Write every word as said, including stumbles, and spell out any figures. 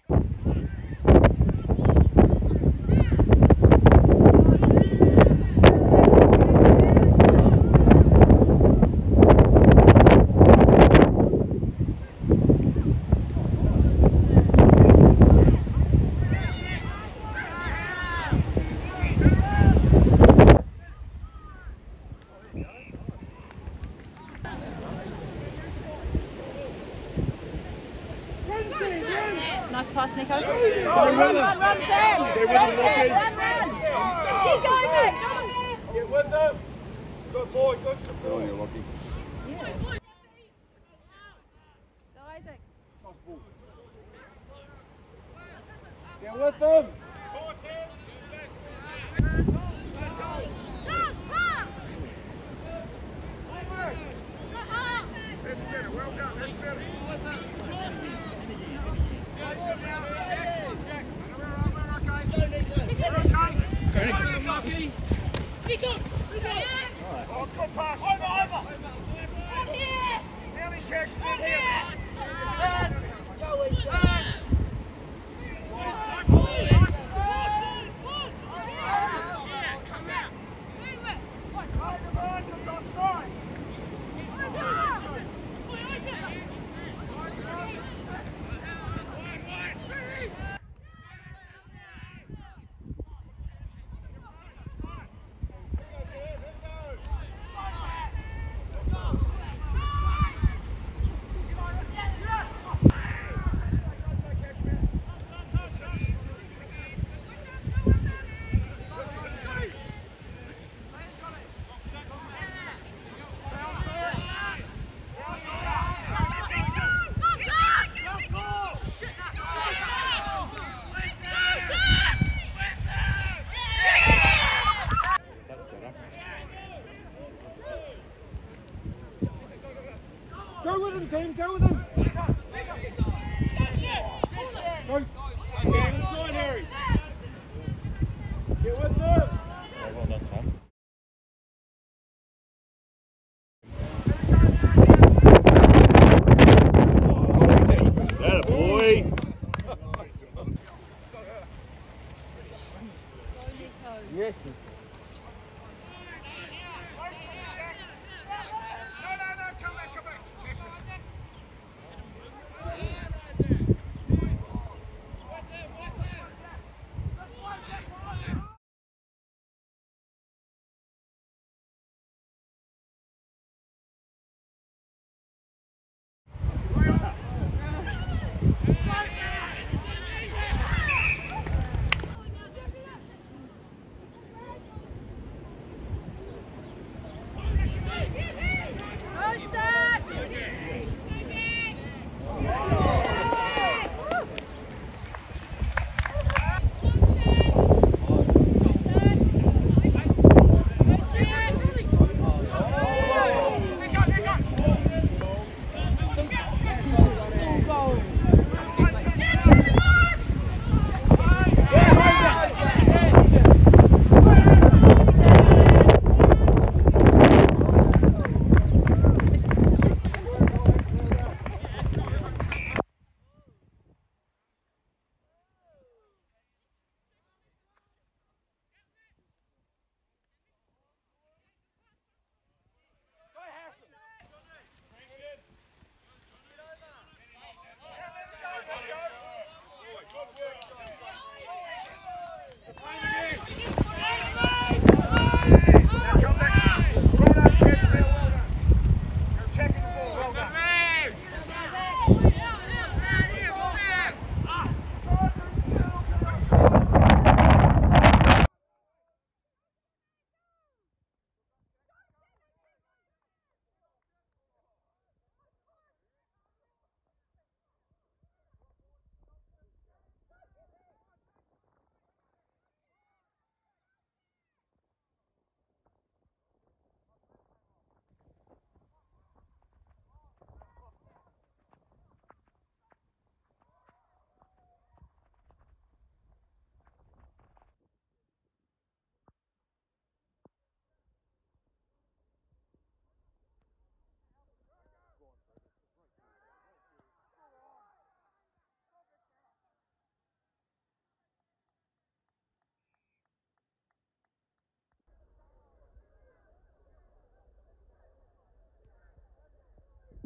Nice pass, Nico. Run, run, run, run, Sam! Run, Sam! Run, run! Keep going, mate! Get with them! Good boy, good support. Oh, you're lucky. Yeah. Go, Isaac. Get with them! That's better, well done, that's better. Oh, good pass. Over, over. Nearly Cashmere here. Go in, go in. Go with him, team, go with him! Go! Stand inside, Harry! Get with them! Well done, Tom. That a boy! Yes.